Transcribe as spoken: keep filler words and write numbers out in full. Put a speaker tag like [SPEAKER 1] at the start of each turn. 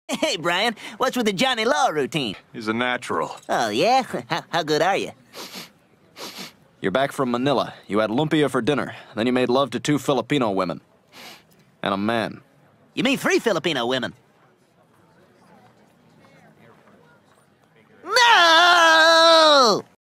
[SPEAKER 1] Hey, Brian, what's with the Johnny Law routine?
[SPEAKER 2] He's a natural.
[SPEAKER 1] Oh, yeah? How, how good are you?
[SPEAKER 3] You're back from Manila. You had lumpia for dinner. Then you made love to two Filipino women. And a man.
[SPEAKER 1] You mean three Filipino women?